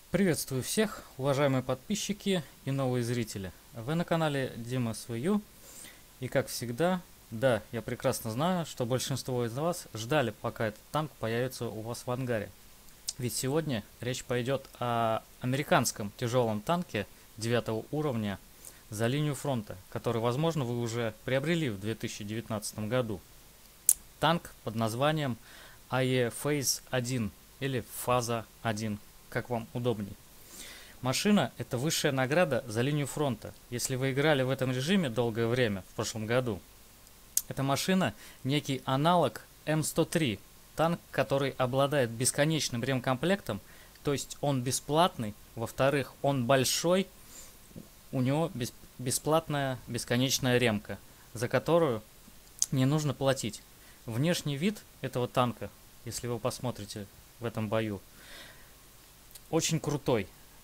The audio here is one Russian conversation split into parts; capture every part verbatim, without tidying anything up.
Приветствую всех, уважаемые подписчики и новые зрители. Вы на канале Дима Свою. И как всегда, да, я прекрасно знаю, что большинство из вас ждали, пока этот танк появится у вас в ангаре. Ведь сегодня речь пойдет о американском тяжелом танке девятого уровня за линию фронта, который, возможно, вы уже приобрели в две тысячи девятнадцатом году. Танк под названием эй и Phase один или Фаза один, как вам удобней. Машина – это высшая награда за линию фронта. Если вы играли в этом режиме долгое время, в прошлом году, эта машина – некий аналог эм сто три, танк, который обладает бесконечным ремкомплектом, то есть он бесплатный, во-вторых, он большой, у него бес- бесплатная бесконечная ремка, за которую не нужно платить. Внешний вид этого танка, если вы посмотрите в этом бою, очень крутой.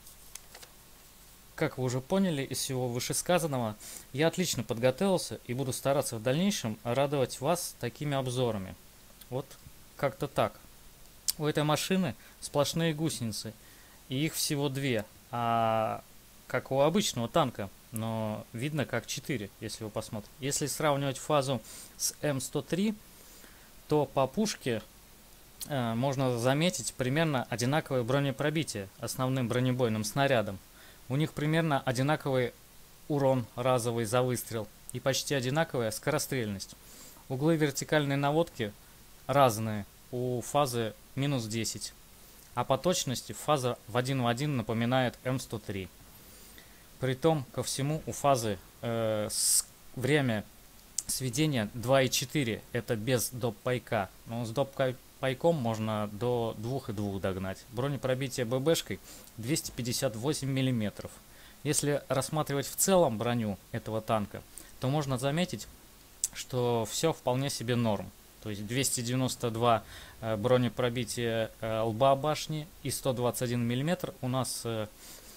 Как вы уже поняли из всего вышесказанного, я отлично подготовился и буду стараться в дальнейшем радовать вас такими обзорами. Вот как-то так. У этой машины сплошные гусеницы, и их всего две, а как у обычного танка, но видно как четыре, если вы посмотрите. Если сравнивать фазу с эм сто три, то по пушке э, можно заметить примерно одинаковое бронепробитие основным бронебойным снарядом. У них примерно одинаковый урон разовый за выстрел и почти одинаковая скорострельность. Углы вертикальной наводки разные. У фазы минус десять. А по точности фаза в один в один напоминает эм сто три. Притом ко всему у фазы э, с, время сведения два и четыре. Это без доп. Пайка. Но с доп. Пайком можно до двух и двух догнать. Бронепробитие ББшкой двести пятьдесят восемь миллиметров. Если рассматривать в целом броню этого танка, то можно заметить, что все вполне себе норм. То есть двести девяносто два э, бронепробитие э, лба башни и сто двадцать один миллиметр у нас э,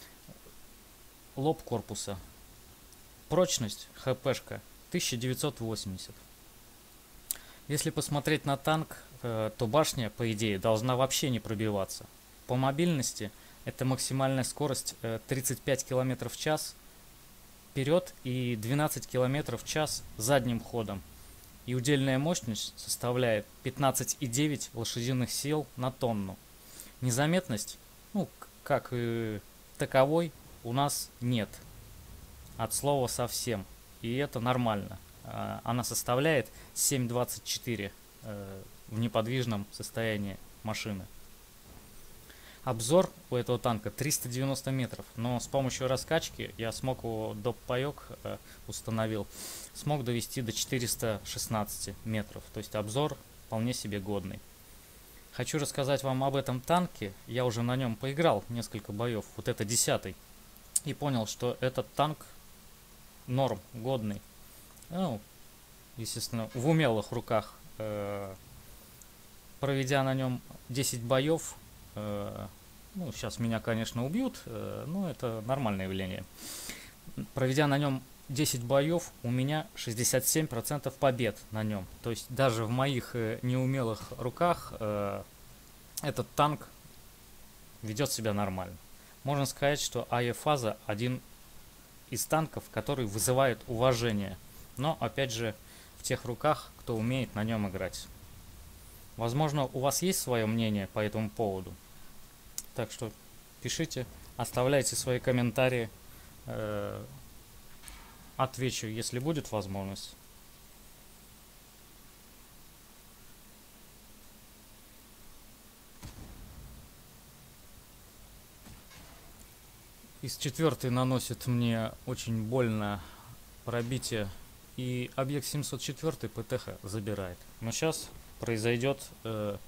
лоб корпуса. Прочность ХПшка тысяча девятьсот восемьдесят. Если посмотреть на танк, э, то башня, по идее, должна вообще не пробиваться. По мобильности это максимальная скорость э, тридцать пять километров в час вперед и двенадцать километров в час задним ходом. И удельная мощность составляет пятнадцать и девять лошадиных сил на тонну. Незаметность, ну, как и таковой, у нас нет. От слова совсем. И это нормально. Она составляет семь двадцать четыре э, в неподвижном состоянии машины. Обзор у этого танка триста девяносто метров, но с помощью раскачки я смог его, доп. Паёк э, установил, смог довести до четырёхсот шестнадцати метров. То есть обзор вполне себе годный. Хочу рассказать вам об этом танке. Я уже на нем поиграл несколько боев. Вот это десятый. И понял, что этот танк норм, годный. Ну, естественно, в умелых руках, э, проведя на нем десять боев, э, ну, сейчас меня, конечно, убьют, э, но это нормальное явление. Проведя на нем десять боев, у меня шестьдесят семь процентов побед на нем. То есть даже в моих э, неумелых руках э, этот танк ведет себя нормально. Можно сказать, что эй и Фаза один из танков, который вызывает уважение. Но, опять же, в тех руках, кто умеет на нем играть. Возможно, у вас есть свое мнение по этому поводу. Так что пишите, оставляйте свои комментарии. Э, отвечу, если будет возможность. Из четвертой наносит мне очень больно пробитие. И объект семьсот четыре ПТХ забирает. Но сейчас произойдет э,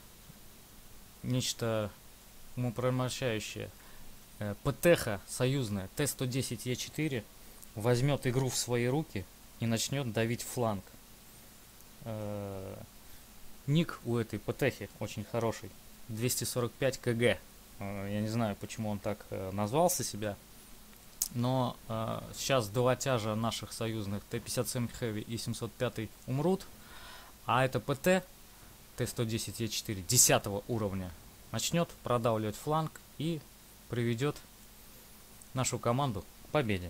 нечто умопромрачающее. Э, ПТХ союзная Т сто десять Е четыре возьмет игру в свои руки и начнет давить фланг. Э, ник у этой ПТХи очень хороший. двести сорок пять КГ. Э, я не знаю, почему он так э, назвался себя. Но э, сейчас два тяжа наших союзных Т пятьдесят семь Heavy и семьсот пять умрут, а это ПТ Т сто десять Е четыре десятого уровня начнет продавливать фланг и приведет нашу команду к победе.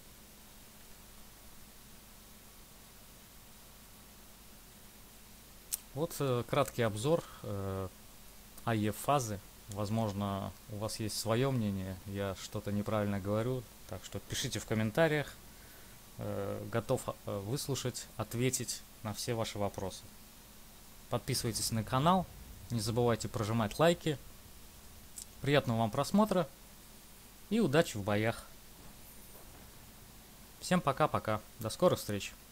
Вот э, краткий обзор э, АЕ-фазы. Возможно, у вас есть свое мнение, я что-то неправильно говорю, так что пишите в комментариях. Э, готов э, выслушать, ответить на все ваши вопросы. Подписывайтесь на канал, не забывайте прожимать лайки. Приятного вам просмотра и удачи в боях. Всем пока-пока, до скорых встреч.